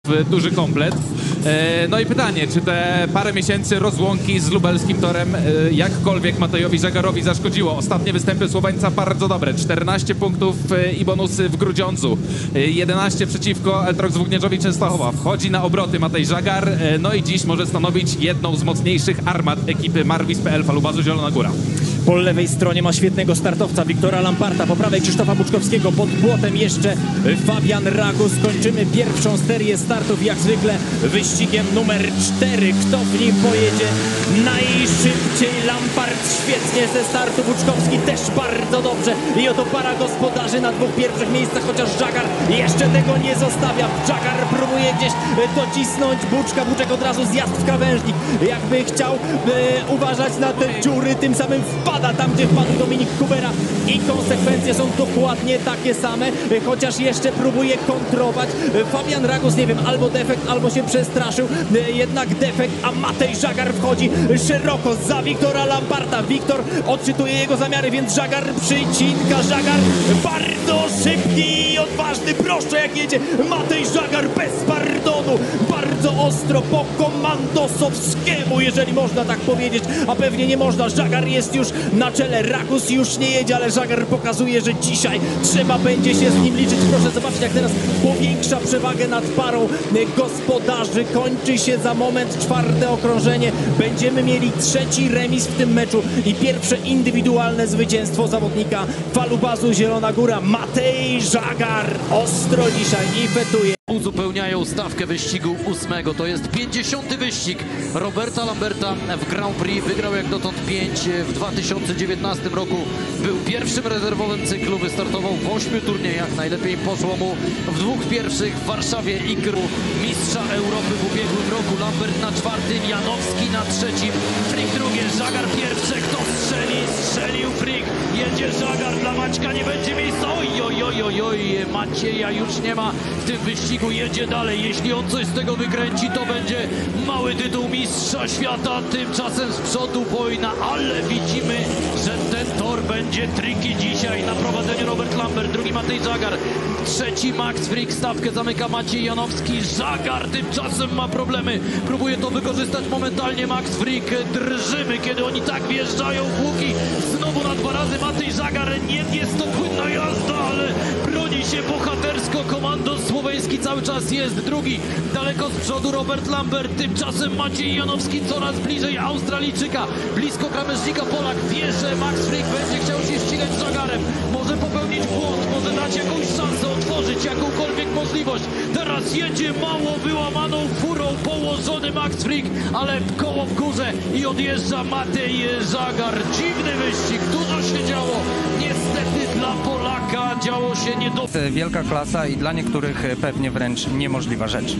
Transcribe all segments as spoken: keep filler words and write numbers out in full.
duży komplet. No i pytanie, czy te parę miesięcy rozłąki z lubelskim torem jakkolwiek Matejowi Żagarowi zaszkodziło? Ostatnie występy Słoweńca bardzo dobre. czternaście punktów i bonusy w Grudziądzu. jedenaście przeciwko Eltrox Włókniarzowi Częstochowa. Wchodzi na obroty Matej Żagar. No i dziś może stanowić jedną z mocniejszych armat ekipy Marwis kropka pe el Falubazu Zielona Góra. Po lewej stronie ma świetnego startowca Wiktora Lamparta, po prawej Krzysztofa Buczkowskiego, pod płotem jeszcze Fabian Ragus. Kończymy pierwszą serię startów jak zwykle wyścigiem numer cztery. Kto w nim pojedzie najszybciej? Lampart świetnie ze startu, Buczkowski też bardzo dobrze i oto para gospodarzy na dwóch pierwszych miejscach, chociaż Żagar jeszcze tego nie zostawia. Żagar próbuje gdzieś docisnąć Buczka, Buczek od razu zjazd w krawężnik, jakby chciał e, uważać na te dziury, tym samym wpada tam, gdzie wpadł Dominik Kubera i konsekwencje są dokładnie takie same, chociaż jeszcze próbuje kontrować Fabian Ragus, nie wiem, albo defekt, albo się przestraszył, jednak defekt, a Matej Żagar wchodzi szeroko za Wiktora Lamparta. Wiktor odczytuje jego zamiary, więc Żagar przycinka. Żagar bardzo szybki i odważny, proszę jak jedzie Matej Żagar bez pardonu, bardzo ostro po komandosowskiemu, jeżeli można tak powiedzieć, a pewnie nie można. Żagar jest już na czele, Ragus już nie jedzie, ale Żagar pokazuje, że dzisiaj trzeba będzie się z nim liczyć. Proszę zobaczyć, jak teraz powiększa przewagę nad parą gospodarzy. Kończy się za moment czwarte okrążenie. Będziemy mieli trzeci remis w tym meczu i pierwsze indywidualne zwycięstwo zawodnika Falubazu Zielona Góra. Matej Żagar ostro dzisiaj i fetuje. Uzupełniają stawkę wyścigu ósmego. To jest pięćdziesiąty wyścig Roberta Lamberta w Grand Prix. Wygrał jak dotąd pięć w dwa tysiące dziewiętnastym roku. Był pierwszym rezerwowym cyklu. Wystartował w ośmiu turniejach. Najlepiej poszło mu w dwóch pierwszych w Warszawie i Gru. Mistrza Europy w ubiegłym roku. Lambert na czwartym, Janowski na trzecim. Frick drugie, Żagar pierwsze. Kto strzeli? Strzelił Frick. Jedzie Żagar, dla Maćka nie będzie miejsca. Oj, oj, oj, oj, oj. Macieja już nie ma w tym wyścigu. Jedzie dalej. Jeśli on coś z tego wykręci, to będzie mały tytuł mistrza świata. Tymczasem z przodu wojna, ale widzimy, że ten tor będzie tricky dzisiaj. Na prowadzeniu Robert Lambert, drugi Matej Żagar, trzeci Max Frick, stawkę zamyka Maciej Janowski. Żagar tymczasem ma problemy. Próbuje to wykorzystać momentalnie Max Frick. Drżymy, kiedy oni tak wjeżdżają w łuki. Znowu na dwa razy Matej Żagar. Nie jest to płynna jazda, ale broni się bohatersko. Komando słoweński cały czas jest drugi. Daleko z przodu Robert Lambert. Tymczasem Maciej Janowski coraz bliżej Australijczyka. Blisko krawężnika Polak. Wie, że Max Frick będzie chciał się ścigać z Żagarem. Może popełnić błąd, może dać jakąś szansę, otworzyć jakąkolwiek możliwość. Teraz jedzie mało wyłamaną furą położony Max Frick, ale koło w górze i odjeżdża Matej Żagar. Dziwny wyścig, dużo się działo. Niestety dla Polaka działo się nie do... Wielka klasa i dla niektórych pewnie wręcz niemożliwa rzecz.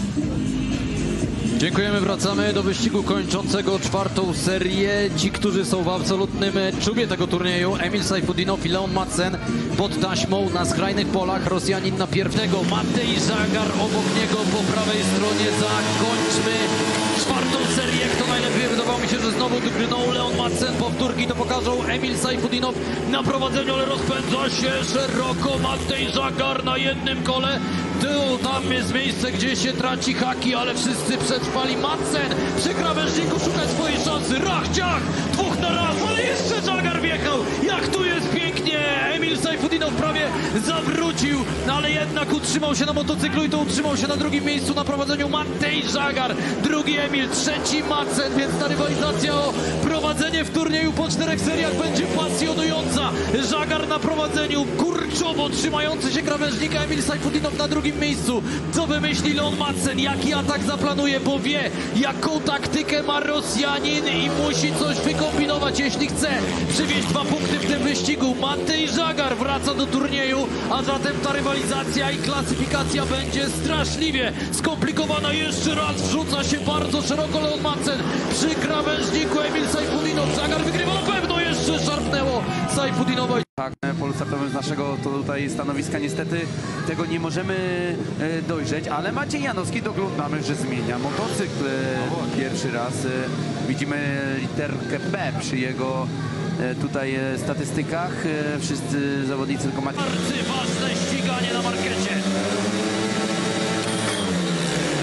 Dziękujemy, wracamy do wyścigu kończącego czwartą serię. Ci, którzy są w absolutnym czubie tego turnieju, Emil Sajfudinow i Leon Madsen pod taśmą na skrajnych polach. Rosjanin na pierwszego, Matej Żagar obok niego po prawej stronie. Zakończmy czwartą serię. Kto najlepiej? Wydawało mi się, że znowu drgnął Leon Madsen. Powtórki to pokażą Emil Sajfudinow na prowadzeniu, ale rozpędza się szeroko Matej Żagar na jednym kole. Tu, tam jest miejsce, gdzie się traci haki, ale wszyscy przetrwali. Madsen przy krawężniku szuka swojej szansy. Rach, ciach, dwóch na raz, ale jeszcze Żagar wjechał. Jak tu jest pięknie. Emil Sajfudinow prawie zawrócił, no ale jednak utrzymał się na motocyklu i to utrzymał się na drugim miejscu na prowadzeniu Matej Żagar. Drugi Emil, trzeci Madsen, więc ta rywalizacja o prowadzenie w turnieju po czterech seriach będzie pasjonująca. Żagar na prowadzeniu, kurczowo trzymający się krawężnika Emil Sajfudinow na drugim miejscu. Co wymyśli Leon Madsen? Jaki atak zaplanuje? Bo wie, jaką taktykę ma Rosjanin i musi coś wykombinować, jeśli chce przywieźć dwa punkty w tym wyścigu. Matej Żagar wraca do turnieju, a zatem ta rywalizacja i klasyfikacja będzie straszliwie skomplikowana. Jeszcze raz wrzuca się bardzo szeroko Leon Madsen przy krawężniku Emil Sajfudinow. Żagar wygrywa na pewno, jeszcze szarpnęło Sajfudinowa. Tak, polu startowym z naszego to tutaj stanowiska niestety tego nie możemy e, dojrzeć, ale Maciej Janowski doglądamy, że zmienia motocykl e, pierwszy raz. E, widzimy literkę B przy jego e, tutaj e, statystykach. E, wszyscy zawodnicy tylko Maciej. Bardzo ważne ściganie na markecie.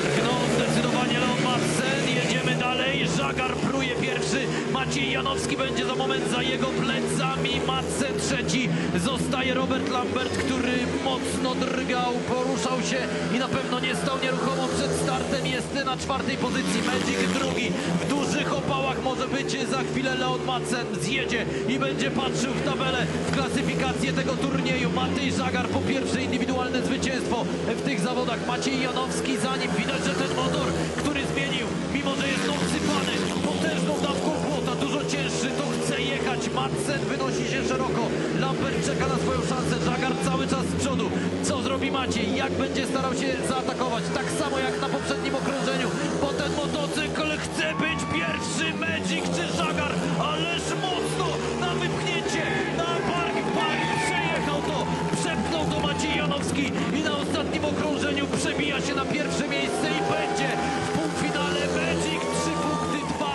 Żagar pruje pierwszy, Maciej Janowski będzie za moment za jego plecami, Madsen trzeci, zostaje Robert Lambert, który mocno drgał, poruszał się i na pewno nie stał nieruchomo przed startem, jest na czwartej pozycji, Magic drugi, w dużych opałach może być za chwilę Leon Madsen, zjedzie i będzie patrzył w tabelę, w klasyfikację tego turnieju. Matej Żagar po pierwsze indywidualne zwycięstwo w tych zawodach, Maciej Janowski za nim, widać, że ten motor, który zmienił, mimo że jest obsypany potężną dawką błota, dużo cięższy, to chce jechać, Madsen wynosi się szeroko, Lambert czeka na swoją szansę, Żagar cały czas z przodu, co zrobi Maciej, jak będzie starał się zaatakować, tak samo jak na poprzednim okrążeniu, bo ten motocykl chce być pierwszy, Magic czy Żagar, ależ mocno na wypchnięcie, na park, park, przejechał to, przepchnął to Maciej Janowski i na ostatnim okrążeniu przebija się na pierwsze miejsce i będzie w półfinale Magic, trzy punkty, dwa.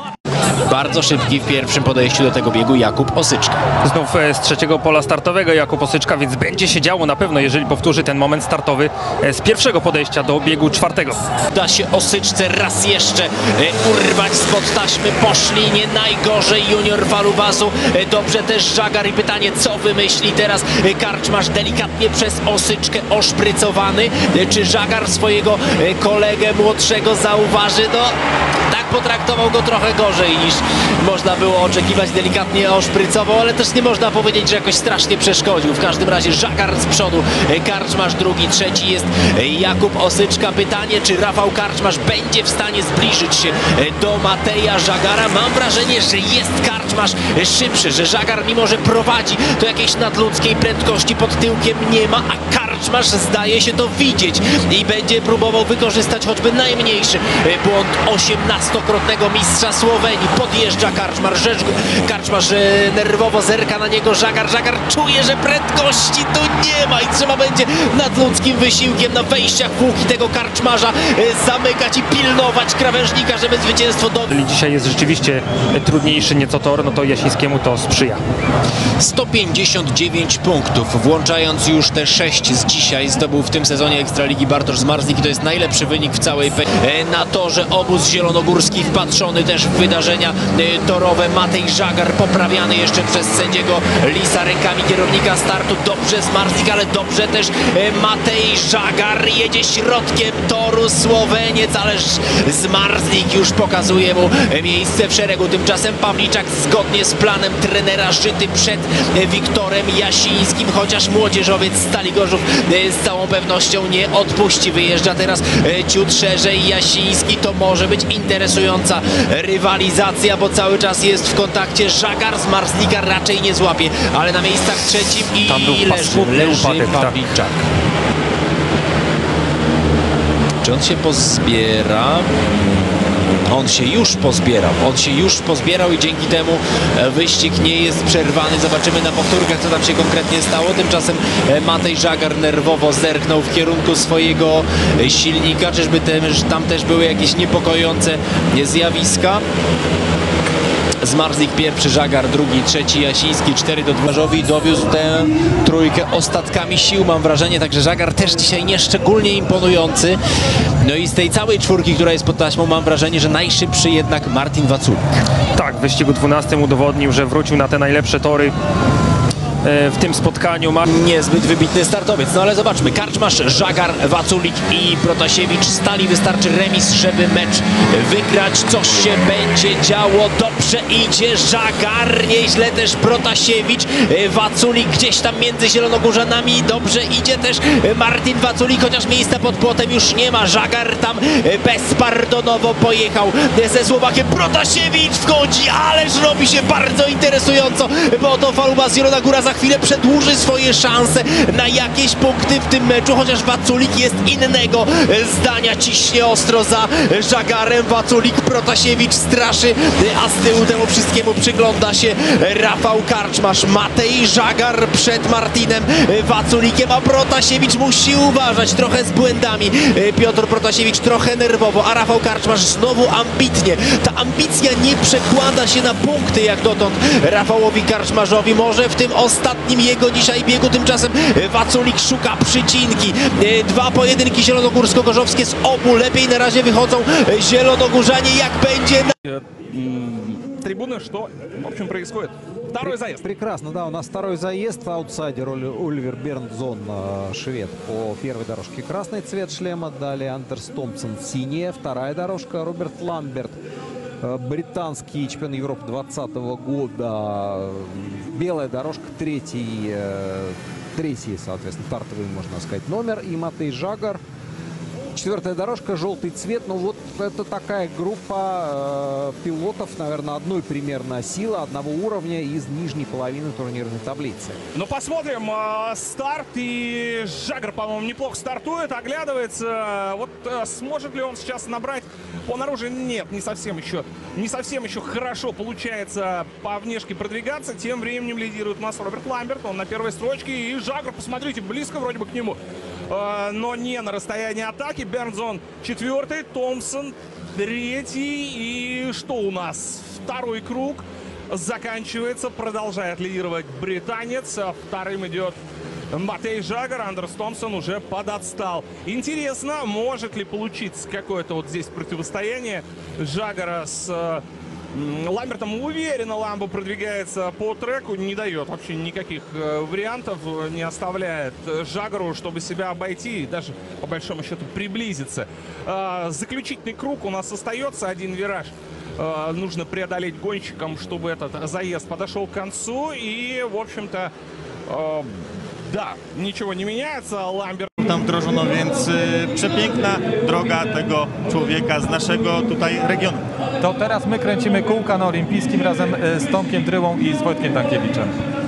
Bardzo szybki w pierwszym podejściu do tego biegu Jakub Osyczka. Znów e, z trzeciego pola startowego Jakub Osyczka, więc będzie się działo na pewno, jeżeli powtórzy ten moment startowy e, z pierwszego podejścia do biegu czwartego. Da się Osyczce raz jeszcze e, urwać spod taśmy, poszli nie najgorzej junior Falubasu, e, dobrze też Żagar i pytanie, co wymyśli teraz e, Karczmarz, delikatnie przez Osyczkę oszprycowany, e, czy Żagar swojego e, kolegę młodszego zauważy, no tak potraktował go trochę gorzej niż można było oczekiwać, delikatnie oszprycował, ale też nie można powiedzieć, że jakoś strasznie przeszkodził. W każdym razie Żagar z przodu, Karczmarz drugi, trzeci jest Jakub Osyczka. Pytanie, czy Rafał Karczmarz będzie w stanie zbliżyć się do Mateja Żagara? Mam wrażenie, że jest Karczmarz szybszy, że Żagar, mimo że prowadzi, to jakiejś nadludzkiej prędkości pod tyłkiem nie ma, a Karczmarz zdaje się to widzieć i będzie próbował wykorzystać choćby najmniejszy błąd osiemnastokrotnego mistrza Słowenii. Podjeżdża Karczmarz, Karczmarz nerwowo zerka na niego Żagar, Żagar czuje, że prędkości tu nie ma i trzeba będzie nadludzkim wysiłkiem na wejściach w łuki tego Karczmarza zamykać i pilnować krawężnika, żeby zwycięstwo do... Jeżeli dzisiaj jest rzeczywiście trudniejszy nieco tor, no to Jasińskiemu to sprzyja. sto pięćdziesiąt dziewięć punktów, włączając już te sześć z dzisiaj, zdobył w tym sezonie Ekstraligi Bartosz Zmarzlik i to jest najlepszy wynik w całej pe... Na torze obóz zielonogórski wpatrzony też w wydarzenia torowe. Matej Żagar poprawiany jeszcze przez sędziego Lisa rękami kierownika startu. Dobrze Zmarzlik, ale dobrze też Matej Żagar jedzie środkiem toru, Słoweniec, ależ Zmarzlik już pokazuje mu miejsce w szeregu. Tymczasem Pawliczak zgodnie z planem trenera żyty przed Wiktorem Jasińskim, chociaż młodzieżowiec Stali Gorzów z całą pewnością nie odpuści. Wyjeżdża teraz ciut szerzej Jasiński, to może być interesująca rywalizacja, bo cały czas jest w kontakcie Żagar, Zmarzlika raczej nie złapie, ale na miejscach trzecim i leży, leży Pawliczak. Czy on się pozbiera? On się już pozbierał, on się już pozbierał i dzięki temu wyścig nie jest przerwany. Zobaczymy na powtórkach, co tam się konkretnie stało. Tymczasem Matej Żagar nerwowo zerknął w kierunku swojego silnika. Czyżby też, tam też były jakieś niepokojące zjawiska? Zmarzlik pierwszy, Żagar drugi, trzeci Jasiński, cztery do dwóch. Dowiózł tę trójkę ostatkami sił, mam wrażenie, także Żagar też dzisiaj nieszczególnie imponujący. No i z tej całej czwórki, która jest pod taśmą, mam wrażenie, że najszybszy jednak Martin Waculik. Tak, w wyścigu dwunastym udowodnił, że wrócił na te najlepsze tory w tym spotkaniu. Ma niezbyt wybitny startowiec, no ale zobaczmy, Karczmarz, Żagar, Waculik i Protasiewicz stali, wystarczy remis, żeby mecz wygrać. Coś się będzie działo, dobrze idzie Żagar, nieźle też Protasiewicz, Waculik gdzieś tam między Zielonogórzanami, dobrze idzie też Martin Waculik, chociaż miejsca pod płotem już nie ma. Żagar tam bezpardonowo pojechał ze Słowakiem, Protasiewicz wchodzi, ależ robi się bardzo interesująco, bo to Falubas Zielona Góra za chwilę przedłuży swoje szanse na jakieś punkty w tym meczu, chociaż Waculik jest innego zdania, ciśnie ostro za Żagarem. Waculik, Protasiewicz straszy, a z tyłu temu wszystkiemu przygląda się Rafał Karczmarz. Matej Żagar przed Martinem Waculikiem, a Protasiewicz musi uważać, trochę z błędami. Piotr Protasiewicz trochę nerwowo, a Rafał Karczmarz znowu ambitnie. Ta ambicja nie przekłada się na punkty jak dotąd Rafałowi Karczmarzowi. Może w tym ostatnim ostatnim jego dzisiaj biegu. Tymczasem Waculik szuka przycinki. Dwa pojedynki zielonogórsko-gorzowskie z obu lepiej na razie wychodzą zielonogórzanie. Jak będzie na... трибуны, что, в общем, происходит. Второй заезд. Прекрасно, да, у нас второй заезд. Аутсайдер Оливер Бернзон, швед, по первой дорожке красный цвет шлема. Далее Андерс Томпсон, синяя. Вторая дорожка Роберт Ламберт, британский чемпион Европы двадцатого года. Белая дорожка, третий, третий, соответственно, стартовый, можно сказать, номер. И Матej Žagar. Четвертая дорожка, желтый цвет. Ну вот это такая группа э, пилотов, наверное, одной примерно силы, одного уровня из нижней половины турнирной таблицы. Ну, посмотрим. Э, старт. И Жагар, по-моему, неплохо стартует, оглядывается. Вот э, сможет ли он сейчас набрать по наружу? Нет, не совсем еще. Не совсем еще хорошо получается по внешке продвигаться. Тем временем лидирует у нас Роберт Ламберт. Он на первой строчке. И Жагар, посмотрите, близко вроде бы к нему. Э, но не на расстоянии атаки. Бернзон четвертый, Томпсон третий. И что у нас? Второй круг заканчивается. Продолжает лидировать британец. Вторым идет Матej Žagar. Андерс Томпсон уже подотстал. Интересно, может ли получиться какое-то вот здесь противостояние Жагара с Ламбертом. Уверенно Ламбо продвигается по треку, не дает вообще никаких э, вариантов, не оставляет Жагару, чтобы себя обойти и даже по большому счету приблизиться. Э, заключительный круг у нас остается, один вираж э, нужно преодолеть гонщикам, чтобы этот заезд подошел к концу. И, в общем-то, э, да, nичего nie меняется. Ламберт tam wdrożono, więc y, przepiękna droga tego człowieka z naszego tutaj regionu. To teraz my kręcimy kółka na Olimpijskim razem z Tomkiem Dryłą i z Wojtkiem Tankiewiczem.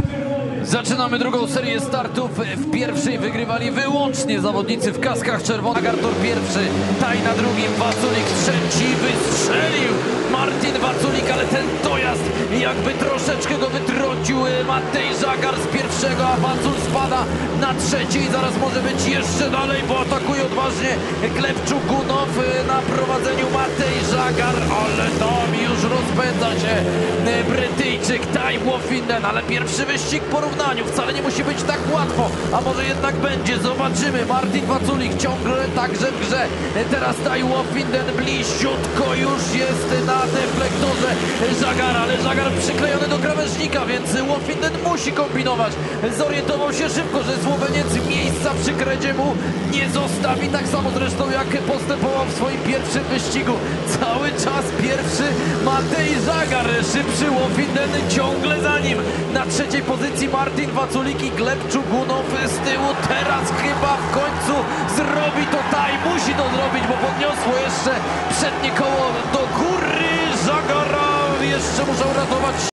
Zaczynamy drugą serię startów. W pierwszej wygrywali wyłącznie zawodnicy w kaskach czerwonych. Artur pierwszy, Taj na drugim, Waculik trzeci, wystrzelił Martin Waculik, ale ten dojazd jakby troszeczkę go wytrącił. Matej Žagar z pierwszego, a Wacul spada na trzeci i zaraz może być jeszcze dalej, bo atakuje odważnie Glebczuk-Gunow na prowadzeniu Matej Žagar, ale tam już rozpędza się Brytyjczyk Taj Wofinden, ale pierwszy wyścig porównany. Wcale nie musi być tak łatwo, a może jednak będzie, zobaczymy. Martin Waculik ciągle także w grze. Teraz Taj Wofinden bliziutko już jest na deflektorze Žagara, ale Žagar przyklejony do krawężnika, więc Wofinden musi kombinować. Zorientował się szybko, że Słoweniec miejsca przy kredzie mu nie zostawi, tak samo zresztą jak postępował w swoim pierwszym wyścigu. Cały czas pierwszy Matej Žagar, szybszy Wofinden ciągle za nim. Na trzeciej pozycji Martin Waculik i Glebczuk-Gunow z tyłu. Teraz chyba w końcu zrobi to Taj. Musi to zrobić, bo podniosło jeszcze przednie koło do góry Žagara. Jeszcze muszą ratować